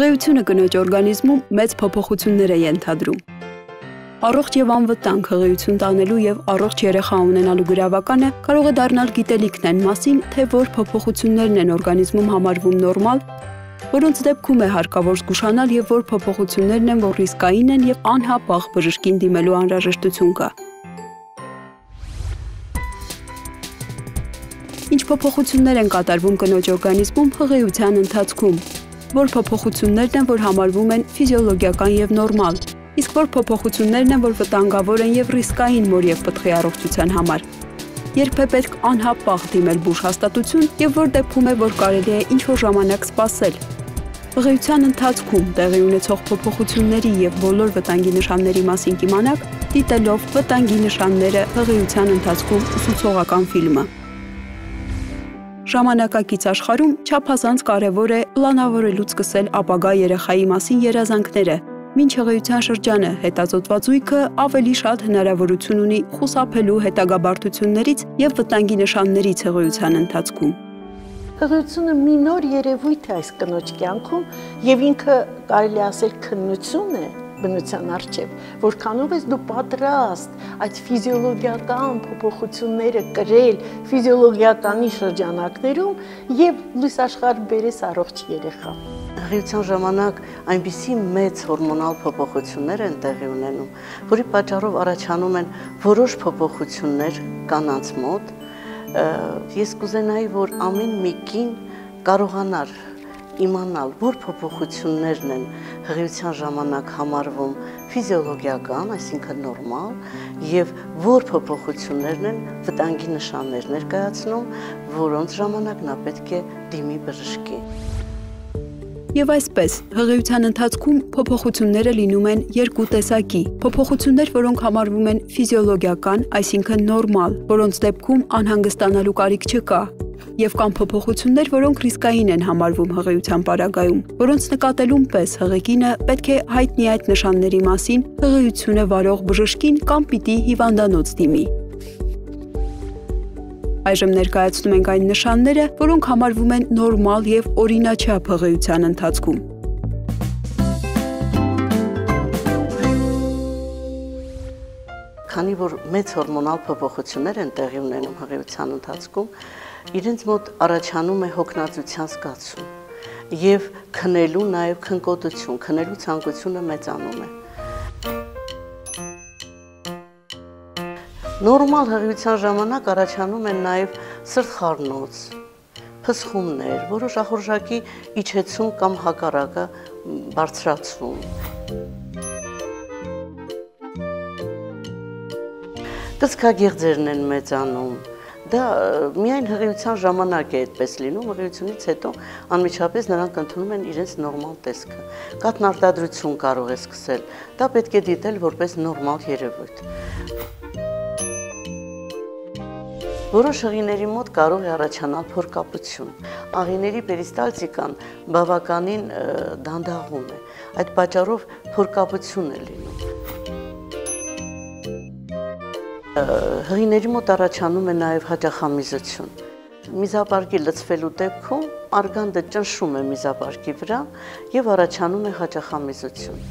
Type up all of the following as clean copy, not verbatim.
Հղիությունը կնոջ օրգանիզմում մեծ փոփոխություններ է ենթադրում։ Առողջ եւ անվտանգ հղիություն տանելու եւ առողջ երեխա ունենալու գրավականը կարող է դառնալ գիտելիքն այն մասին, թե որ փոփոխություններն են օրգանիզմում համարվում նորմալ, որոնց դեպքում է հարկավոր զգուշանալ եւ որ փոփոխություններն են, որ ռիսկային են եւ անհապաղ բժշկին դիմելու անհրաժեշտություն կա։ Ինչ փոփոխություններ են կատարվում կնոջ օրգանիզմում հղիության ընթացքում, որ փոփոխություններն են, որ համարվում են ֆիզիոլոգիական եւ նորմալ, իսկ որ փոփոխություններն են, որ վտանգավոր են եւ ռիսկային մոր եւ պտղի առողջության համար։ Երբ է պետք անհապաղ դիմել բուժ հաստատություն եւ որ դեպքում է, որ կարելի է ինչ-որ ժամանակ սպասել։ Հղիության ընթացքում տեղի ունեցող փոփոխությունների եւ բոլոր վտանգի նշանների մասին կիմանաք, դիտելով վտանգի նշանները հղիության ընթացքում ուսուցողական ֆիլմը։ Ժամանակակից աշխարհում չափազանց կարևոր է պլանավորելուց սկսել ապագա երեխայի մասին երազանքները, մինչ հղիության շրջանը հետազոտվածույքը ավելի շատ հնարավորություն ունի խուսափելու հետագա բարդություններից եւ վտանգի նշաններից հղիության ընթացքում։ Հղիությունը մի նոր երևույթ է այս կնոջ կյանքում եւ ինքը կարելի ասել քննություն է բնության առջև, որքանով ես դու պատրաստ այդ ֆիզիոլոգիական փոփոխությունները կրել ֆիզիոլոգիականի շրջանակներում եւ լույս աշխարհ բերես առողջ երեխա։ Հղիության ժամանակ այնպիսի մեծ հորմոնալ փոփոխություններ են տեղի ունենում, որի պատճառով առաջանում են որոշ փոփոխություններ կանանց մոտ։ Ես կուզենայի, որ ամեն մի կին կարողանար իմանալ, որ փոփոխություններն են հղիության ժամանակ համարվում ֆիզիոլոգիական, այսինքն նորմալ, եւ որ փոփոխություններն են վտանգի նշաններ ներկայացնում, որոնց ժամանակ նա պետք է դիմի բժշկի։ Եվ այսպես, հղիության ընթացքում փոփոխությունները լինում են երկու տեսակի։ Փոփոխություններ, որոնք համարվում են ֆիզիոլոգիական, այսինքն նորմալ, որոնց դեպքում անհանգստանալու կարիք չկա, եւ կամ փոփոխություններ, որոնք ռիսկային են համարվում հղիության պարագայում, որոնց նկատելուն պես հղեկինը պետք է հայտնի այդ նշանների մասին հղիությունը վարող բժշկին կամ պիտի հիվանդանոց դիմի։ Այժմ ներկայացնում ենք այն նշանները, որոնք համարվում են նորմալ եւ օրինաչափ հղիության ընթացքում։ Քանի որ մեծ հորմոնալ փոփոխություններ են տեղի ունենում հղիության ընթացքում, իրենց մոտ առաջանում է հոգնածության զգացում եւ քնելու նաեւ քնկոտություն, քնելու ցանկությունը մեծանում է։ Նորմալ հղիության ժամանակ առաջանում են նաեւ սրտխառնոց, փսխումներ, որոշ ախորժակի իջեցում կամ հակառակը բարձրացում։ Կծկագեղձերն են մեծանում։ Դա միայն հղիության ժամանակ է այդպես լինում, հղիությունից հետո անմիջապես նրանք ընդունում են իրենց նորմալ տեսքը։ Կաթնարտադրություն կարող է սկսել, դա պետք է դիտել որպես նորմալ երևույթ։ Որոշ հղիների մոտ կարող է առաջանալ փորկապություն։ Աղիների պերիստալտիկան բավականին դանդաղում է, այդ պատճառով փորկապություն է լինում։ Հղիների մոտ առաջանում է նաև հաճախամիզություն։ Միզապարկի լցվելու դեպքում արգանդը ճնշում է միզապարկի վրա եւ առաջանում է հաճախամիզություն։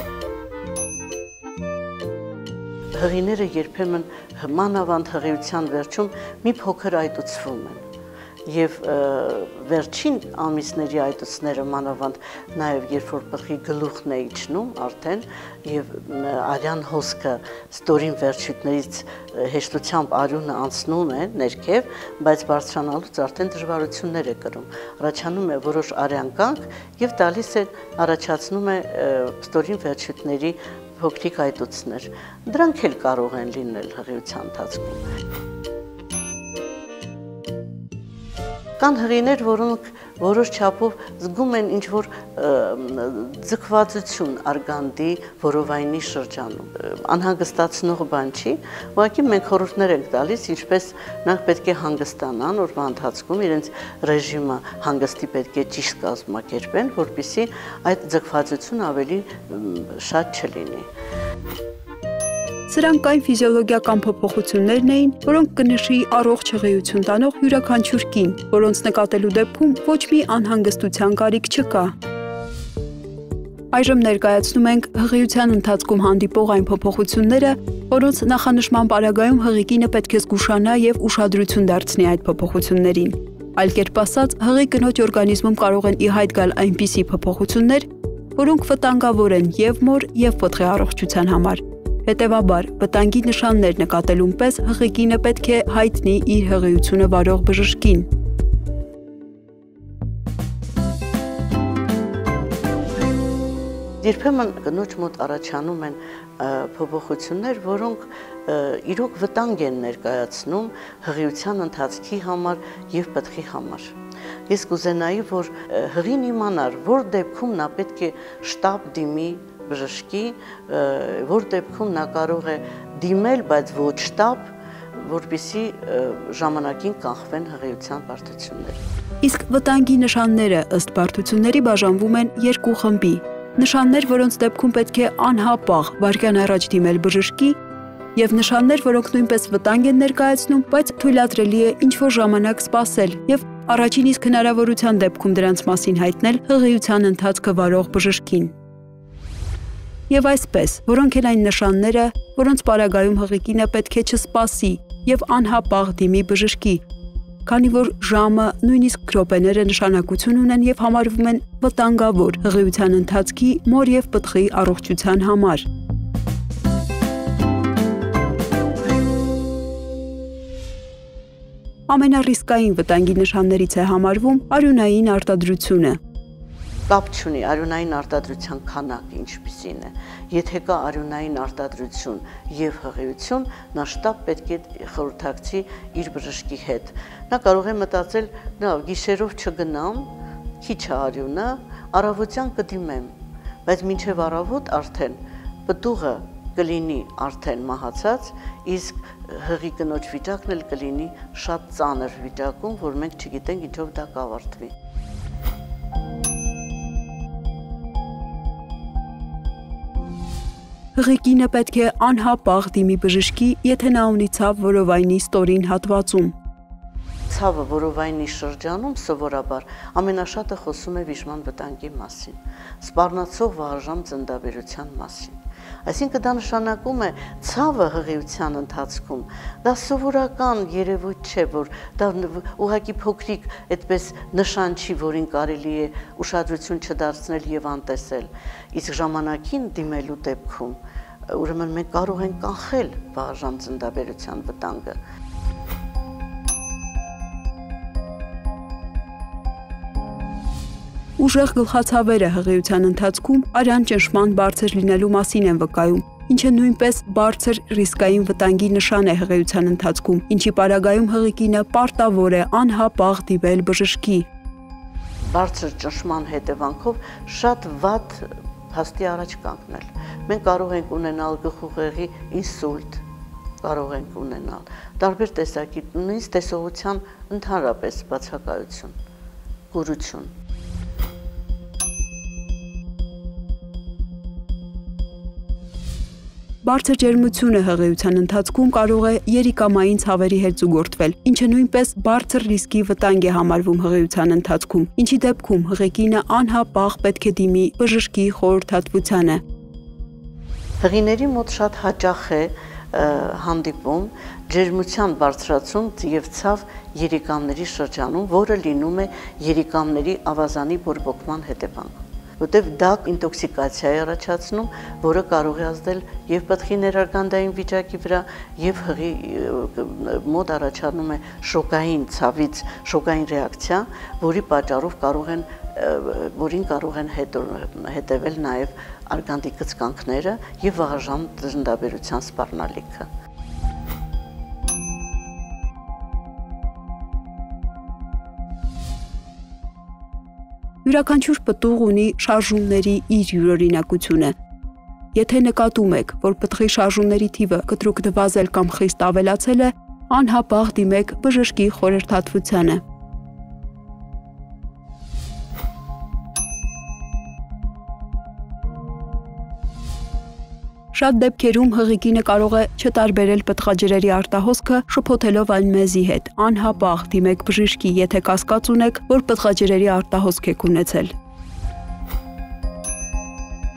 Հղիները երբեմն մանավանդ հղիության վերջում մի փոքր այտուցվում են եւ վերջին ամիսների այտուցները մանավանդ նաեւ երբ որ պտղի գլուխն է իջնում արդեն եւ արյան հոսքը ստորին վերջույթներից հեշտությամբ արյունը անցնում է ներքև, բայց բարձրանալուց արդեն դժվարություններ է կրում։ Առաջանում է որոշ արյան կանգ եւ տալիս է առաջացնում է ստորին վերջույթների փոքրիկ այտուցներ։ Դրանք էլ կարող են լինել հղիության ընթացքում։ Կան հղիներ, որոնք որոշ չափով զգում են ինչ-որ ձգվածություն արգանդի որովայնի շրջանում։ Անհանգստացնող բան չի, ուղղակի մենք խորհուրդներ ենք տալիս, ինչպես նրանք պետք է հանգստանան օրվա ընթացքում, իրենց ռեժիմը հանգստի պետք է ճիշտ կազմակերպեն, որպեսզի այդ ձգվածությունը ավելի շատ չլինի։ Սրանք այն ֆիզիոլոգիական փոփոխություններն էին, որոնք կնշի առողջ հղիություն տանող յուրաքանչյուր կին, որոնց նկատելու դեպքում ոչ մի անհանգստության կարիք չկա։ Այժմ ներկայացնում ենք հղիության ընթացքում հանդիպող այն փոփոխությունները, որոնց նախանշման պարագայում հղի պետք է զգուշանա եւ ուշադրություն դարձնի այդ փոփոխություններին։ Այլ կերպ ասած, հղի կնոջ օրգանիզմում կարող են ի հայտ գալ այնպիսի փոփոխություններ, որոնք վտանգավոր են եւ մոր եւ պտղի առողջության համար։ Հետևաբար, վտանգի նշաններ նկատելուն պես հղի պետք է հայտնի իր հղիությունը վարող բժշկին։ Երբեմն կնոջ մոտ առաջանում են փոփոխություններ, որոնք իրոք վտանգ են ներկայացնում հղիության ընթացքի համար եւ պտղի համար։ Ես կուզենայի, որ հղին իմանար, որ դեպքում նա պետք է շտապ դիմի բժշկի, որ դեպքում նա կարող է դիմել, բայց ոչ շտապ, որպեսզի ժամանակին կանխվեն հղիության բարդությունները։ Իսկ վտանգի նշանները ըստ բարդությունների բաժանվում են երկու խմբի։ Նշաններ, որոնց դեպքում պետք է անհապաղ վայրկյան առաջ դիմել բժշկի, եւ նշաններ, որոնք նույնպես վտանգ են ներկայացնում, բայց թույլատրելի է ինչ-որ ժամանակ սպասել եւ առաջին իսկ հնարավորության դեպքում դրանց մասին հայտնել հղիության ընթացքը վարող բժշկին։ Եվ այսպես, որոնք են այն նշանները, որոնց պարագայում հղի պետք է չսպասի եւ անհապաղ դիմի բժշկի, քանի որ ժամը, նույնիսկ րոպեները նշանակություն ունեն եւ համարվում են վտանգավոր հղիության ընթացքի, մոր եւ պտղի առողջության համար։ Ամենառիսկային վտանգի նշաններից է համարվում արյունային արտադրությունը։ Կապ չունի արյունային արտադրության քանակը ինչպիսին է։ Եթե կա արյունային արտադրություն եւ հղիություն, նա շտապ պետք է խորհրդակցի իր բժշկի հետ։ Նա կարող է մտածել, լավ, գիշերով չգնամ, քիչ է արյունը, առավոտյան կդիմեմ, բայց մինչեւ առավոտ արդեն պտուղը կլինի արդեն մահացած, իսկ հղի կնոջ վիճակն էլ կլինի շատ ծանր վիճակում, որ մենք չգիտենք ինչով դա կավարտվի։ Հղի պետք է անհապաղ դիմի բժշկի, եթե նա ունի ցավ որովայնի ստորին հատվածում։ Ցավը որովայնի շրջանում սովորաբար ամենաշատը խոսում է վիժման վտանգի մասին, սպառնացող վաղաժամ ծննդաբերության մասին։ Այսինքն դա նշանակում է ցավը հղիության ընթացքում, դա սովորական երևույթ չէ, որ դա ուղղակի փոքրիկ այդպես նշան չի, որին կարելի է ուշադրություն չդարձնել եւ անտեսել։ Իսկ ժամանակին դիմելու դեպքում, ուրեմն մենք կարող ենք կանխել վաղաժամ ծննդաբերության վտանգը։ Ուժեղ գլխացավերը հղիության ընթացքում արյան ճնշման բարձր լինելու մասին են վկայում, ինչը նույնպես բարձր ռիսկային վտանգի նշան է հղիության ընթացքում, ինչի պարագայում հղի պարտավոր է անհապաղ դիմել բժշկի։ Բարձր ճնշման հետևանքով շատ վատ փաստի առաջ կանգնել։ Մենք կարող ենք ունենալ գլխուղեղի ինսուլտ, կարող ենք ունենալ տարբեր տեսակի, նույնիսկ տեսողության ընդհանրապես բացակայություն, կուրություն։ Բարձր ջերմությունը հղիության ընթացքում կարող է երիկամային ցավերի հետ զուգորդվել, ինչը նույնպես բարձր ռիսկի վտանգ է համարվում հղիության ընթացքում, ինչի դեպքում հղեկինը անհապաղ պետք է դիմի բժշկի խորհրդատվությանը։ Հղիների մոտ շատ հաճախ է հանդիպում ջերմության բարձրացում եւ ցավ երիկամների շրջանում, որը լինում է երիկամների ավազանի բորբոքման հետևանքով։ Որտեւ դա ինտոքսիկացիա է առաջացնում, որը կարող է ազդել եւ պտղի ներարգանդային վիճակի վրա եւ հղի մոտ առաջանում է շոկային ցավից շոկային ռեակցիա, որին կարող են հետևել նաեւ արգանդի կծկանքները եւ վաղաժամ ծննդաբերության սպառնալիքը։ Յուրաքանչյուր պտուղ ունի շարժումների իր յուրօրինակությունը։ Եթե նկատում եք, որ պտղի շարժումների թիվը կտրուկ նվազել կամ խիստ ավելացել է, անհապաղ դիմեք բժշկի խորհրդատվությանը։ Շատ դեպքերում հղիկինը կարող է չտարբերել պտղաջրերի արտահոսքը, շփոթելով այն մեզի հետ։ Անհապաղ դիմեք բժշկի, եթե կասկած ունեք, որ պտղաջրերի արտահոսք եք ունեցել։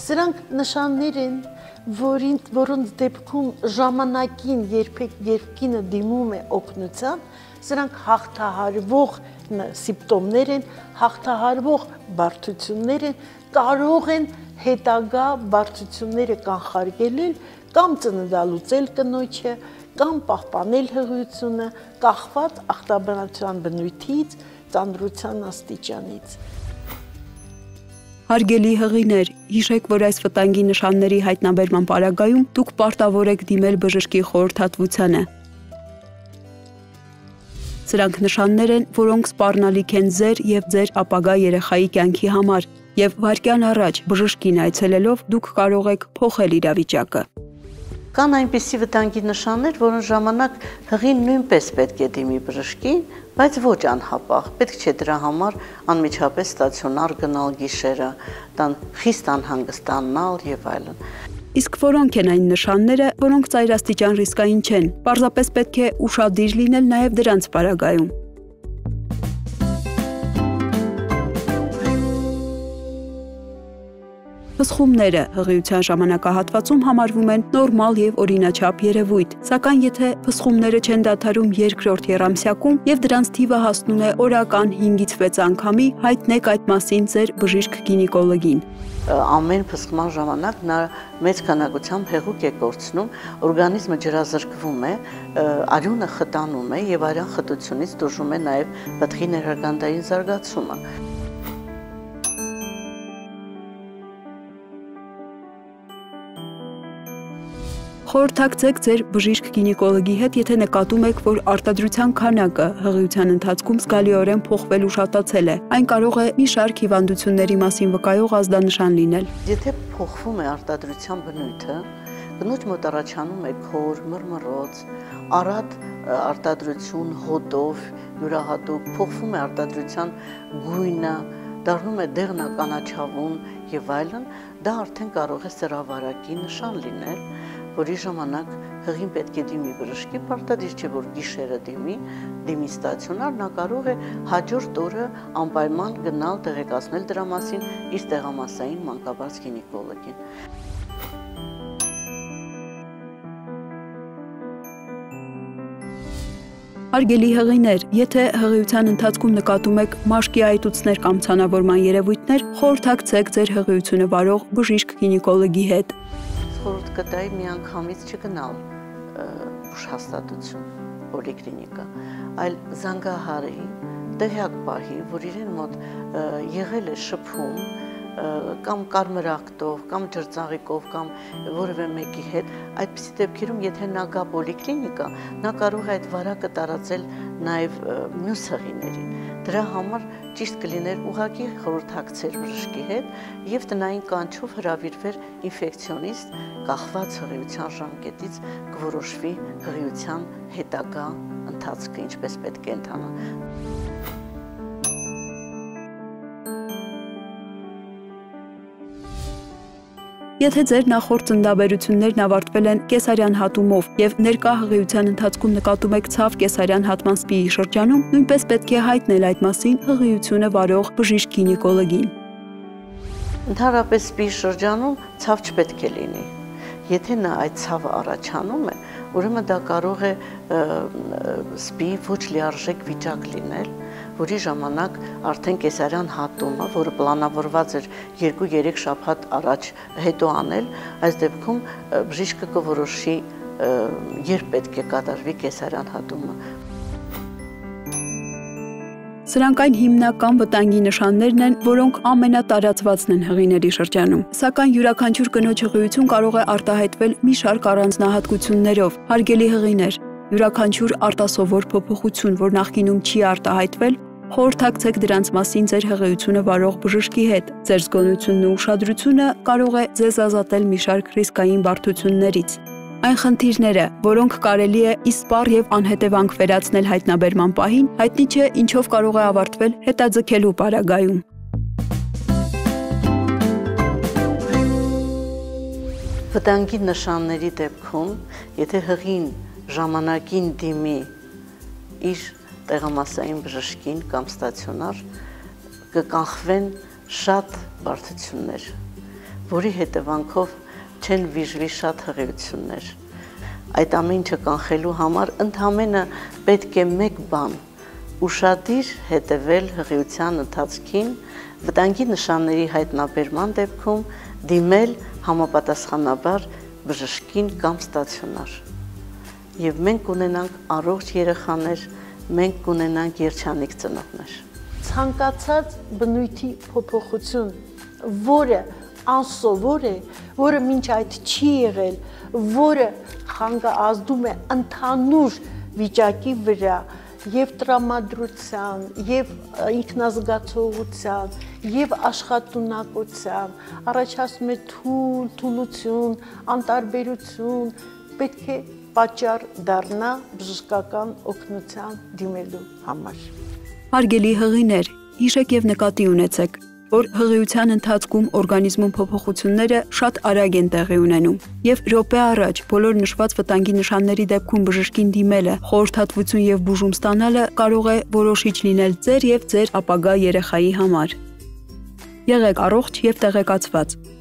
Սրանք նշաններ են, որոնց դեպքում ժամանակին երբեք երկինը դիմում է օգնության, սրանք հաղթահարվող սիմպտոմներ են, հաղթահարվող բարդություններ են, կարող են հետագա բարդությունները կանխարգելել կամ ծննդալուծել կնոջը, կամ պահպանել հղիությունը, կախված ախտաբանության բնույթից, ծանրության աստիճանից։ Հարգելի հղիներ, հիշեք, որ այս վտանգի նշանների հայտնաբերման պարագայում դուք պարտավոր եք դիմել բժշկի խորհրդատվությանը։ Սրանք նշաններ են, որոնք սպառնալիք են ձեր և ձեր ապագա երեխայի կյանքի համար, և վայրկյան առաջ բժշկին այցելելով դուք կարող եք փոխել իրավիճակը։ Կան այնպիսի վտանգի նշաններ, որոնց ժամանակ հղին նույնպես պետք է դիմի բժշկին, բայց ոչ անհապաղ, պետք չէ դրա համար անմիջապես ստացիոնար գնալ գիշերը, խիստ անհանգստանալ եւ այլն։ Իսկ որոնք են այն նշանները, որոնք ծայրաստիճան ռիսկային չեն, պարզապես պետք է ուշադիր լինել նաև դրանց պարագայում։ Փսխումները հղիության ժամանակահատվածում համարվում են նորմալ և օրինաչափ երևույթ, սակայն եթե փսխումները չեն դադարում երկրորդ եռամսյակում և դրանց թիվը հասնում է օրական 5-ից 6 անգամի, հայտնեք այդ մասին ձեր բժիշկ գինեկոլոգին։ Ամեն փսխման ժամանակ նա մեծ քանակությամբ հեղուկ է կորցնում, օրգանիզմը ջրազրկվում է, արյունը խտանում է և արյան խտությունից տուժում է նաև պտղի ներհարգանդային զարգացումը։ Խորհրդակցեք ձեր բժիշկ գինեկոլոգի հետ, եթե նկատում եք, որ արտադրության քանակը հղիության ընթացքում զգալիորեն փոխվելու շատացել է։ Այն կարող է մի շարք հիվանդությունների մասին վկայող ազդանշան լինել։ Եթե փոխվում է արտադրության բնույթը, կնոջ մոտ առաջանում է քոր, մռմռոց, առատ արտադրություն հոտով, յուրահատուկ, փոխվում է արտադրության գույնը, դառնում է դեղնականաչավուն եւ այլն, դա արդեն կարող է սրավարակի նշան լինել, որի ժամանակ հղին պետք է դիմի բժշկի, պարտադիր չէ, որ գիշերը դիմի ստացիոնար, նա կարող է հաջորդ օրը անպայման գնալ տեղեկացնել դրա մասին իր տեղամասային մանկաբարձ գինեկոլոգին։ Հարգելի հղիներ, եթե հղիության ընթացքում նկատում եք մաշկի այտուցներ կամ ցանավորման երևույթներ, խորհրդակցեք ձեր հղիությունը վարող բժիշկ գինեկոլոգի հետ։ Խորհուրդ կտայի միանգամից չգնալ բուժհաստատություն, պոլիկլինիկա, այլ զանգահարի, տեղյակ պահի, որ իրեն մոտ եղել է շփում կամ կարմրակտով, կամ ջրծաղիկով, կամ որևէ մեկի հետ, այդպիսի դեպքերում, եթե նա գա պոլիկլինիկա, նա կարող է այդ վարակը տարածել նաև մյուս հղիներին։ Դրա համար ճիշտ կլիներ ուղղակի խորհրդակցել բժշկի հետ եւ տնային կանչով հրավիրվեր ինֆեկցիոնիստ, կախված հղիության ժամկետից կորոշվի հղիության հետագա ընթացքը ինչպես պետք է ընթանա։ Եթե ձեր նախորդ ծննդաբերություններն ավարտվել են կեսարյան հատումով և ներկա հղիության ընթացքում նկատում եք ցավ կեսարյան հատման սպիի շրջանում, նույնպես պետք է հայտնել այդ մասին հղիությունը վարող բժիշկ գինեկոլոգին։ Ընդհանրապես սպիի շրջանում ցավ չպետք է լինի։ Եթե նա այդ ցավը առաջանում է, ուրեմն դա կարող է սպիի ոչ լիարժեք վիճակ լինել, որի ժամանակ արդեն կեսարյան հատումը, որը պլանավորված էր 2-3 շաբաթ առաջ հետո անել, այս դեպքում բժիշկը կորոշի երբ պետք է կատարվի կեսարյան հատումը։ Սրանք այն հիմնական վտանգի նշաններն են, որոնք ամենատարածվածն են հղիների շրջանում։ Սակայն յուրաքանչյուր կնոջ հղիություն կարող է արտահայտվել մի շարք առանձնահատկություններով։ Հարգելի հղիներ, յուրաքանչյուր արտասովոր փոփոխություն, որ նախկինում չի արտահայտվել, խորհրդակցեք դրանց մասին ձեր հղիությունը վարող բժշկի հետ։ Ձեր զգոնությունն ու ուշադրությունը կարող է ձեզ ազատել մի շարք ռիսկային բարդություններից։ Այն խնդիրները, որոնք կարելի է իսպառ և անհետևանք վերացնել հայտնաբերման պահին, հայտնի չէ ինչով կարող է ավարտվել հետաձգելու պարագայում։ Վտանգի նշանների դեպքում, եթե հղին ժամանակին դիմի իր տեղամասային բժշկին կամ ստացիոնար, կկանխվեն շատ բարդություններ, որի հետևանքով չեն վիժվի շատ հղիություններ։ Այդ ամեն ինչը կանխելու համար ընդամենը պետք է մեկ բան՝ ուշադիր հետևել հղիության ընթացքին, վտանգի նշանների հայտնաբերման դեպքում դիմել համապատասխանաբար բժշկին կամ ստացիոնար։ Եվ մենք կունենանք առողջ երեխաներ, մենք կունենանք երջանիկ ծնողներ։ Ցանկացած բնույթի փոփոխություն, որը անսովոր է, որը մինչ այդ չի եղել, որը խանգարում է ընդհանուր վիճակի վրա եւ տրամադրության, եւ ինքնազգացողության, եւ աշխատունակության, առաջացնում է թուլություն, անտարբերություն, պետք է պատճառ դառնա բժշկական օգնության դիմելու համար։ Հարգելի հղիներ, հիշեք եւ նկատի ունեցեք, որ հղիության ընթացքում օրգանիզմում փոփոխությունները շատ արագ են տեղի ունենում եւ րոպե առաջ բոլոր նշված վտանգի նշանների դեպքում բժշկին դիմելը, խորհրդատվություն եւ բուժում ստանալը կարող է որոշիչ լինել ձեր եւ ձեր ապագա երեխայի համար։ Եղեք առողջ եւ տեղեկացված։